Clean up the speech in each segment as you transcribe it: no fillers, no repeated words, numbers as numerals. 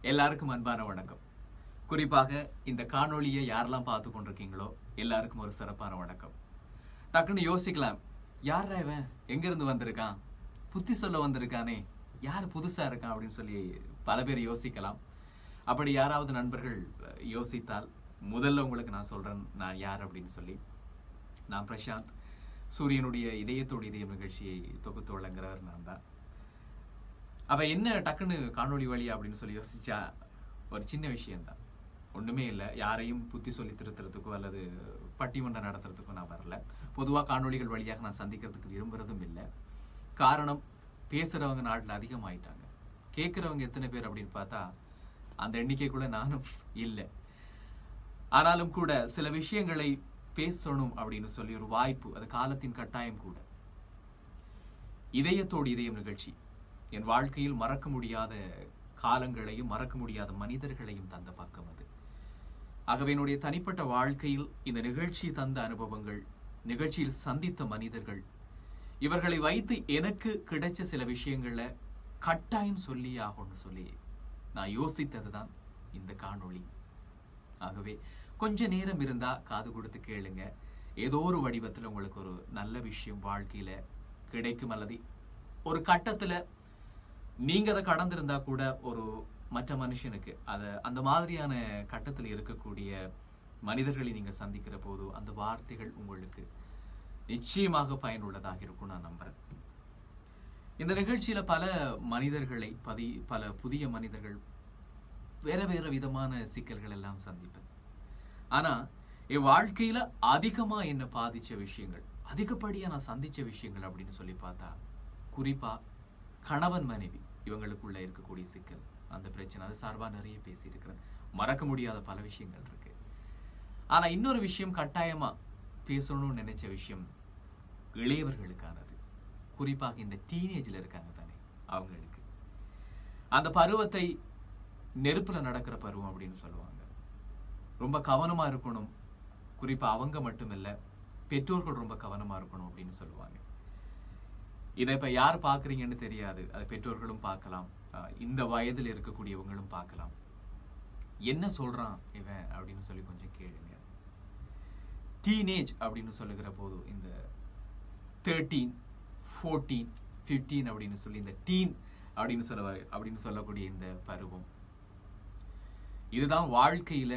எல்லாருக்கும் அன்பான வணக்கம். குறிப்பாக இந்த காணொளியை யாரெல்லாம் பார்த்து கொண்டிருக்கீங்களோ எல்லாருக்கும் ஒரு சிறப்பான வணக்கம். டக்குன்னு யோசிக்கலாம், யாரா இவன், எங்க இருந்து வந்திருக்கான், புத்தி சொல்ல வந்திருக்கானே, யார் புதுசா இருக்கான் அப்படின்னு சொல்லி பல பேர் யோசிக்கலாம். அப்படி யாராவது நண்பர்கள் யோசித்தால் முதல்ல உங்களுக்கு நான் சொல்றேன் நான் யார் அப்படின்னு சொல்லி. நான் பிரசாந்த், சூரியனுடைய இதயத்தோடு இதயம் நிகழ்ச்சியை தொகுத்து வழங்குறவர் நான் தான். அப்ப என்ன டக்குன்னு காணொளி வழி அப்படின்னு சொல்லி யோசிச்சா ஒரு சின்ன விஷயம்தான், ஒண்ணுமே இல்லை. யாரையும் புத்தி சொல்லி திருத்துறதுக்கோ அல்லது பட்டிமன்றம் நடத்துறதுக்கோ நான் வரல. பொதுவாக காணொளிகள் வழியாக நான் சந்திக்கிறதுக்கு விரும்புறதும் இல்லை. காரணம், பேசுறவங்க நாட்டில் அதிகமாயிட்டாங்க. கேட்கிறவங்க எத்தனை பேர் அப்படின்னு பார்த்தா அந்த எண்ணிக்கைக்குள்ள நானும் இல்லை. ஆனாலும் கூட சில விஷயங்களை பேசணும் அப்படின்னு சொல்லி ஒரு வாய்ப்பு, அது காலத்தின் கட்டாயம் கூட. இதயத்தோடு இதயம் நிகழ்ச்சி என் வாழ்க்கையில் மறக்க முடியாத காலங்களையும் மறக்க முடியாத மனிதர்களையும் தந்த பக்கம் அது. ஆகவே என்னுடைய தனிப்பட்ட வாழ்க்கையில் இந்த நிகழ்ச்சி தந்த அனுபவங்கள், நிகழ்ச்சியில் சந்தித்த மனிதர்கள், இவர்களை வைத்து எனக்கு கிடைச்ச சில விஷயங்களை கட்டாயம் சொல்லி ஆகும்னு சொல்லி நான் யோசித்ததுதான் இந்த காணொளி. ஆகவே கொஞ்ச நேரம் இருந்தா காது கொடுத்து கேளுங்க. ஏதோ ஒரு வடிவத்தில் உங்களுக்கு ஒரு நல்ல விஷயம் வாழ்க்கையில கிடைக்கும், அல்லது ஒரு கட்டத்துல நீங்க அதை கடந்திருந்தா கூட ஒரு மற்ற மனுஷனுக்கு அந்த மாதிரியான கட்டத்தில் இருக்கக்கூடிய மனிதர்களை நீங்க சந்திக்கிற போது அந்த வார்த்தைகள் உங்களுக்கு நிச்சயமாக பயனுள்ளதாக இருக்கும் நான் நம்புறேன். இந்த நிகழ்ச்சியில பல மனிதர்களை பல புதிய மனிதர்கள் வேற வேற விதமான சிக்கல்கள் எல்லாம் சந்திப்பேன். ஆனா என் வாழ்க்கையில அதிகமா என்ன பாதிச்ச விஷயங்கள், அதிகப்படியா நான் சந்திச்ச விஷயங்கள் அப்படின்னு சொல்லி பார்த்தா, குறிப்பா கணவன் மனைவி இவங்களுக்குள்ள இருக்கக்கூடிய சிக்கல், அந்த பிரச்சனை, அது சார்பா நிறைய பேசி இருக்கிறேன். மறக்க முடியாத பல விஷயங்கள் இருக்கு. ஆனா இன்னொரு விஷயம் கட்டாயமா பேசணும்னு நினைச்ச விஷயம் இளையவர்களுக்கானது. குறிப்பாக இந்த டீனேஜ்ல இருக்காங்க தானே, அவங்களுக்கு அந்த பருவத்தை நெருப்புல நடக்கிற பருவம் அப்படின்னு சொல்லுவாங்க. ரொம்ப கவனமா இருக்கணும். குறிப்பா அவங்க மட்டும் இல்ல, பெற்றோர்கள் ரொம்ப கவனமா இருக்கணும் அப்படின்னு சொல்லுவாங்க. இதை இப்ப யார் பாக்குறீங்கன்னு தெரியாது, அது பெற்றோர்களும் பார்க்கலாம், இந்த வயதில் இருக்கக்கூடியவங்களும் பார்க்கலாம். என்ன சொல்றான் இவன் அப்படின்னு சொல்லி கொஞ்சம் கேளுங்க. டீனேஜ் அப்படின்னு சொல்லுகிற போது இந்த 13, 14, 15 அப்படின்னு சொல்லி இந்த டீன் அப்படின்னு சொல்லக்கூடிய இந்த பருவம், இதுதான் வாழ்க்கையில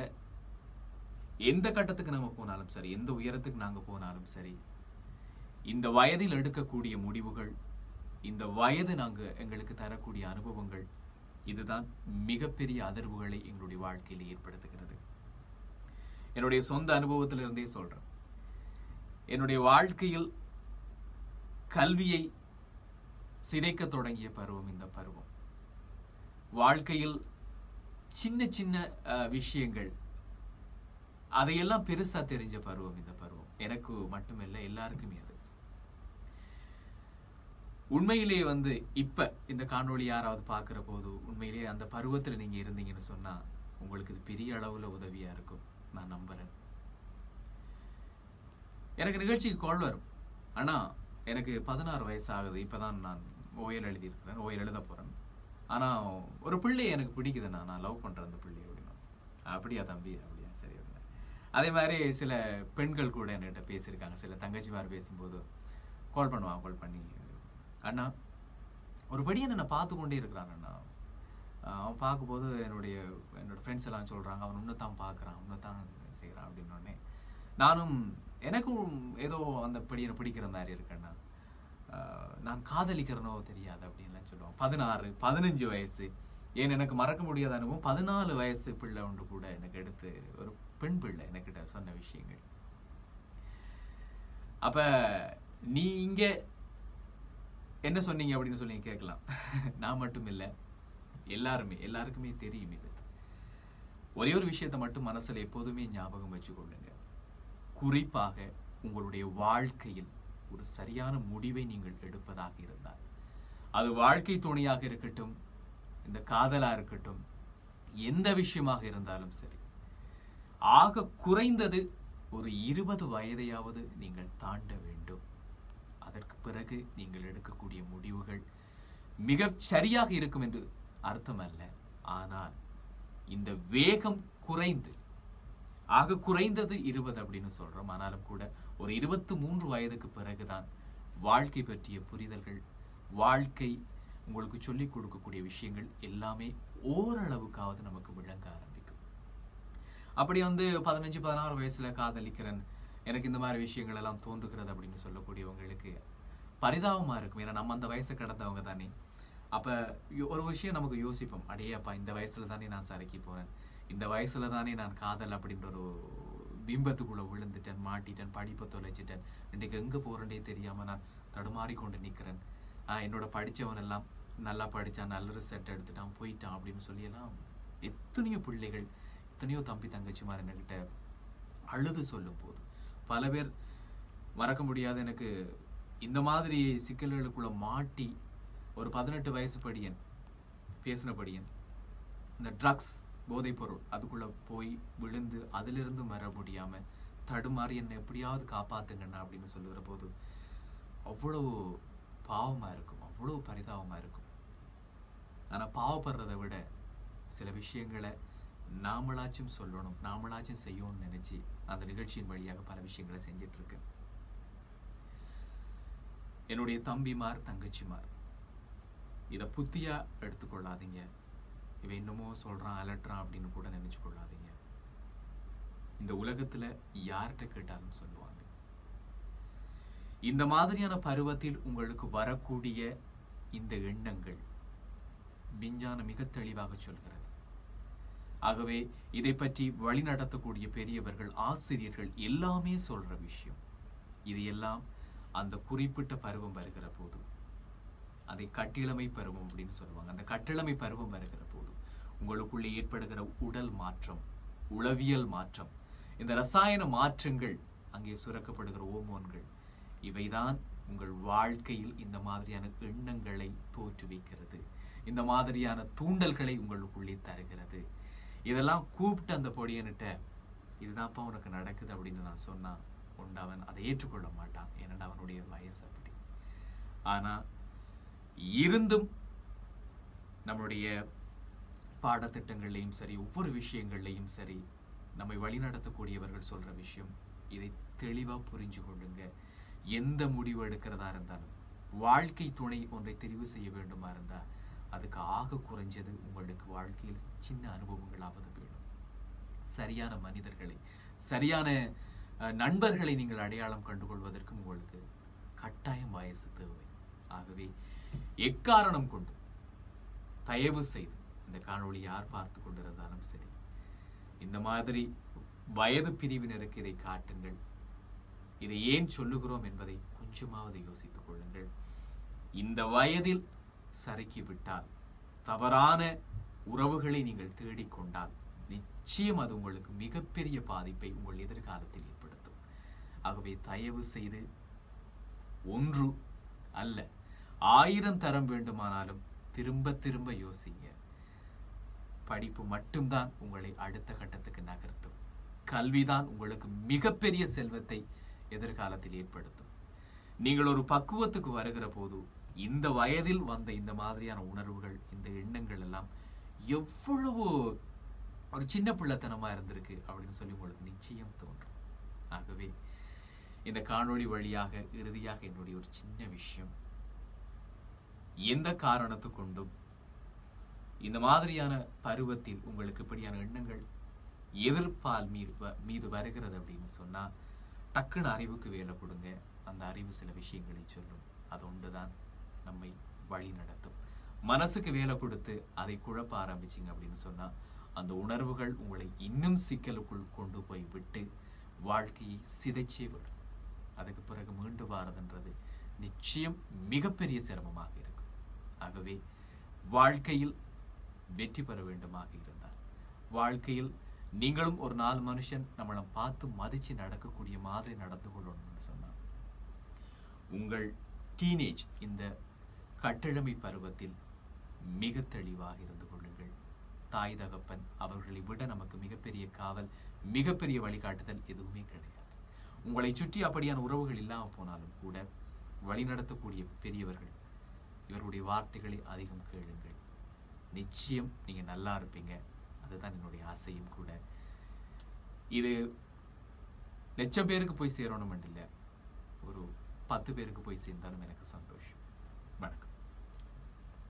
எந்த கட்டத்துக்கு நம்ம போனாலும் சரி, எந்த உயரத்துக்கு நாங்க போனாலும் சரி, இந்த வயதில் எடுக்கக்கூடிய முடிவுகள், இந்த வயது எங்களுக்கு தரக்கூடிய அனுபவங்கள், இதுதான் மிகப்பெரிய அதிர்வுகளை எங்களுடைய வாழ்க்கையில் ஏற்படுத்துகிறது. என்னுடைய சொந்த அனுபவத்திலிருந்தே சொல்றேன். என்னுடைய வாழ்க்கையில் கல்வியை சிதைக்க தொடங்கிய பருவம் இந்த பருவம். வாழ்க்கையில் சின்ன சின்ன விஷயங்கள் அதையெல்லாம் பெருசா தெரிஞ்ச பருவம் இந்த பருவம். எனக்கு மட்டுமில்லை, எல்லாருக்குமே அது. உண்மையிலேயே இப்ப இந்த காணொளி யாராவது பாக்குற போது உண்மையிலேயே அந்த பருவத்துல நீங்க இருந்தீங்கன்னு சொன்னா உங்களுக்கு இது பெரிய அளவுல உதவியா இருக்கும் நான் நம்புறேன். எனக்கு நிகழ்ச்சிக்கு கால் வரும். ஆனா எனக்கு 16 வயசு ஆகுது. இப்பதான் நான் ஓயல் எழுதியிருக்கிறேன், ஓயல் எழுத போறேன். ஆனா ஒரு பிள்ளை எனக்கு பிடிக்குதுண்ணா, நான் லவ் பண்றேன் அந்த பிள்ளை அப்படின்னு. அப்படியா தம்பி, அப்படியா, சரி. அதே மாதிரி சில பெண்கள் கூட என்கிட்ட பேசியிருக்காங்க. சில தங்கச்சிமார் பேசும்போது கால் பண்ணுவாங்க, கால் பண்ணி, அண்ணா ஒரு படியை என்னை பார்த்து கொண்டே இருக்கிறான் அண்ணா. அவன் பார்க்கும்போது என்னோட ஃப்ரெண்ட்ஸ் எல்லாம் சொல்றாங்க, அவன் உன்னைத்தான் பார்க்குறான், உன்னைத்தான் செய்கிறான் அப்படின்னோடனே நானும் எனக்கும் ஏதோ அந்த படியை பிடிக்கிற மாதிரி இருக்கேன்னா, நான் காதலிக்கிறனோ தெரியாது அப்படின்லாம் சொல்லுவான். 16, 15 வயசு, ஏன் எனக்கு மறக்க முடியாத அனுபவம், 14 வயசு பிள்ளை ஒன்று கூட எனக்கு எடுத்து, ஒரு பெண் பிள்ளை எனக்கிட்ட சொன்ன விஷயங்கள். அப்ப நீ இங்க என்ன சொன்னீங்க அப்படின்னு சொல்லி கேட்கலாம். நான் மட்டும் இல்லை, எல்லாருக்குமே தெரியும் இது. ஒரே ஒரு விஷயத்தை மட்டும் மனசுல எப்போதுமே ஞாபகம் வச்சுக்கொள்ளுங்க. குறிப்பாக உங்களுடைய வாழ்க்கையில் ஒரு சரியான முடிவை நீங்கள் எடுப்பதாக இருந்தால், அது வாழ்க்கை துணையாக இருக்கட்டும், இந்த காதலா இருக்கட்டும், எந்த விஷயமாக இருந்தாலும் சரி, ஆக குறைந்தது ஒரு 20 வயதையாவது நீங்கள் தாண்ட வேண்டும். அதற்கு பிறகு நீங்கள் எடுக்கக்கூடிய முடிவுகள் மிக சரியாக இருக்கும் என்று அர்த்தம் அல்ல. ஆனால் இந்த வேகம் குறைந்து, ஆக குறைந்தது 20 அப்படின்னு சொல்றோம். ஆனாலும் கூட ஒரு 23 வயதுக்கு பிறகுதான் வாழ்க்கை பற்றிய புரிதல்கள், வாழ்க்கை உங்களுக்கு சொல்லிக் கொடுக்கக்கூடிய விஷயங்கள் எல்லாமே ஓரளவுக்காவது நமக்கு விளங்க ஆரம்பிக்கும். அப்படி 15-16 வயசுல காதலிக்கிறேன், எனக்கு இந்த மாதிரி விஷயங்கள் எல்லாம் தோன்றுகிறது அப்படின்னு சொல்லக்கூடியவங்களுக்கு பரிதாபமா இருக்கும். ஏன்னா நம்ம அந்த வயசை கடந்தவங்க தானே. அப்ப ஒரு விஷயம் நமக்கு யோசிப்போம், அடையப்பா இந்த வயசுல தானே நான் சறுக்கி போறேன், இந்த வயசுல தானே நான் காதல் அப்படின்ற ஒரு பிம்பத்துக்குள்ள விழுந்துட்டேன், மாட்டிட்டேன், படிப்பை தொலைச்சிட்டேன், இன்னைக்கு எங்க போறேன்னே தெரியாம நான் தடுமாறி கொண்டு நிக்கிறேன். என்னோட படிச்சவன் எல்லாம் நல்லா படிச்சான், நல்ல ரிசல்ட் எடுத்துட்டான், போயிட்டான் அப்படின்னு சொல்லி எல்லாம் எத்தனையோ பிள்ளைகள், எத்தனையோ தம்பி தங்கச்சிமார் என்கிட்ட அழுது சொல்லும் போது, பல பேர் மறக்க முடியாத, எனக்கு இந்த மாதிரி சிக்கல்களுக்குள்ள மாட்டி ஒரு 18 வயசு படியன், பேசின படியன், இந்த ட்ரக்ஸ் போதைப் பொருள் அதுக்குள்ள போய் விழுந்து அதிலிருந்து வர முடியாம தடுமாறி என்னை எப்படியாவது காப்பாத்துங்கண்ணா அப்படின்னு சொல்லுகிற போது அவ்வளவு பாவமா இருக்கும், அவ்வளவு பரிதாபமா இருக்கும். ஆனா பாவப்படுறதை விட சில விஷயங்களை நாமளாச்சும் சொல்லணும், நாமளாச்சும் செய்யணும்னு நினைச்சு அந்த நிகழ்ச்சியின் வழியாக பல விஷயங்களை செஞ்சிட்டு இருக்கேன். என்னுடைய தம்பிமார் தங்கச்சிமார், இத புத்தியா எடுத்துக்கொள்ளாதீங்க, இவன் என்னமோ சொல்றான் அலட்டுறான் அப்படின்னு கூட நினைச்சு கொள்ளாதீங்க. இந்த உலகத்துல யார்கிட்ட கேட்டாலும் சொல்லுவாங்க. இந்த மாதிரியான பருவத்தில் உங்களுக்கு வரக்கூடிய இந்த எண்ணங்கள் விஞ்ஞானம் மிக தெளிவாக சொல்கிறது. ஆகவே இதை பற்றி வழி நடத்தக்கூடிய பெரியவர்கள், ஆசிரியர்கள் எல்லாமே சொல்ற விஷயம். இது எல்லாம் அந்த குறிப்பிட்ட பருவம் வருகிற போது, அதை கட்டிளமை பருவம் அப்படின்னு சொல்லுவாங்க. அந்த கட்டிளமை பருவம் வருகிற போது உங்களுக்குள்ளே ஏற்படுகிற உடல் மாற்றம், உளவியல் மாற்றம், இந்த ரசாயன மாற்றங்கள், அங்கே சுரக்கப்படுகிற ஹோமோன்கள், இவைதான் உங்கள் வாழ்க்கையில் இந்த மாதிரியான எண்ணங்களை தோற்றுவிக்கிறது, இந்த மாதிரியான தூண்டல்களை உங்களுக்குள்ளே தருகிறது. இதெல்லாம் கூப்பிட்டு அந்த பொடியன்கிட்ட இதுதான்ப்பா உனக்கு நடக்குது அப்படின்னு நான் சொன்னா அவன் அதை ஏற்றுக்கொள்ள மாட்டான், ஏன்னா அவனுடைய வயசு அப்படி. ஆனா இருந்தும் நம்முடைய பாடத்திட்டங்கள்லையும் சரி, ஒவ்வொரு விஷயங்கள்லையும் சரி, நம்மை வழிநடத்தக்கூடியவர்கள் சொல்ற விஷயம், இதை தெளிவா புரிஞ்சு கொள்ளுங்க. எந்த முடிவு எடுக்கிறதா இருந்தாலும், வாழ்க்கை துணை ஒன்றை தெரிவு செய்ய வேண்டுமா இருந்தா அதுக்கு ஆக குறைஞ்சது உங்களுக்கு வாழ்க்கையில் சின்ன அனுபவங்களாவது வேணும். சரியான மனிதர்களை, சரியான நண்பர்களை நீங்கள் அடையாளம் கண்டுகொள்வதற்கு உங்களுக்கு கட்டாயம் வயசு தேவை. ஆகவே எக்காரணம் கொண்டு தயவு செய்து இந்த காணொளி யார் பார்த்து கொண்டிருந்தாலும் சரி, இந்த மாதிரி வயது பிரிவினருக்கு இதை காட்டுங்கள். இதை ஏன் சொல்லுகிறோம் என்பதை கொஞ்சமாவது யோசித்துக் கொள்ளுங்கள். இந்த வயதில் சறுக்கி விட்டால், தவறான உறவுகளை நீங்கள் தேடிக்கொண்டால், நிச்சயம் அது உங்களுக்கு மிகப்பெரிய பாதிப்பை உங்கள் எதிர்காலத்தில் ஏற்படுத்தும். ஆகவே தயவு செய்து ஒன்று அல்ல 1000 தரம் வேண்டுமானாலும் திரும்ப திரும்ப யோசிங்க. படிப்பு மட்டும்தான் உங்களை அடுத்த கட்டத்துக்கு நகர்த்தும். கல்விதான் உங்களுக்கு மிகப்பெரிய செல்வத்தை எதிர்காலத்தில் ஏற்படுத்தும். நீங்கள் ஒரு பக்குவத்துக்கு வருகிற போது இந்த வயதில் வந்த இந்த மாதிரியான உணர்வுகள், இந்த எண்ணங்கள் எல்லாம் எவ்வளவு ஒரு சின்ன பிள்ளைத்தனமா இருந்திருக்கு அப்படின்னு சொல்லி உங்களுக்கு நிச்சயம் தோன்றும். ஆகவே இந்த காணொளி வழியாக இறுதியாக என்னுடைய ஒரு சின்ன விஷயம், எந்த காரணத்து கொண்டும் இந்த மாதிரியான பருவத்தில் உங்களுக்கு இப்படியான எண்ணங்கள் எதிர்ப்பால் மீது வருகிறது அப்படின்னு சொன்னா, டக்குன்னு அறிவுக்கு வேலை கொடுங்க. அந்த அறிவு சில விஷயங்களை சொல்லும். அது ஒன்றுதான் நம்மை வழி நடத்தும். மனசுக்கு வேலை கொடுத்து அதை குழப்ப ஆரம்பிச்சிங்க அப்படின்னு சொன்னா, அந்த உணர்வுகள் உங்களை இன்னும் சிக்கலுக்குள் கொண்டு போய் விட்டு வாழ்க்கையை சிதைச்சே விடும். அதுக்கு பிறகு மீண்டு வாரதுன்றது நிச்சயம் மிகப்பெரிய சிரமமாக இருக்கும். ஆகவே வாழ்க்கையில் வெற்றி பெற வேண்டுமாக இருந்தால், வாழ்க்கையில் நீங்களும் ஒரு 4 மனுஷன் நம்மளை பார்த்து மதிச்சு நடக்கக்கூடிய மாதிரி நடந்து கொள்ளணும்னு சொன்னா, உங்கள் டீனேஜ், இந்த கட்டிழமை பருவத்தில் மிக தெளிவாக இருந்து கொள்ளுங்கள். தாய் தகப்பன் அவர்களை விட நமக்கு மிகப்பெரிய காவல், மிகப்பெரிய வழிகாட்டுதல் எதுவுமே கிடையாது. உங்களை சுற்றி அப்படியான உறவுகள் இல்லாமல் போனாலும் கூட வழிநடத்தக்கூடிய பெரியவர்கள், இவருடைய வார்த்தைகளை அதிகம் கேளுங்கள். நிச்சயம் நீங்க நல்லா இருப்பீங்க. அதுதான் என்னுடைய ஆசையும் கூட. இது லட்சம் பேருக்கு போய் சேரணும் இல்லை, ஒரு 10 பேருக்கு போய் சேர்ந்தாலும் எனக்கு சந்தோஷம். வணக்கம்.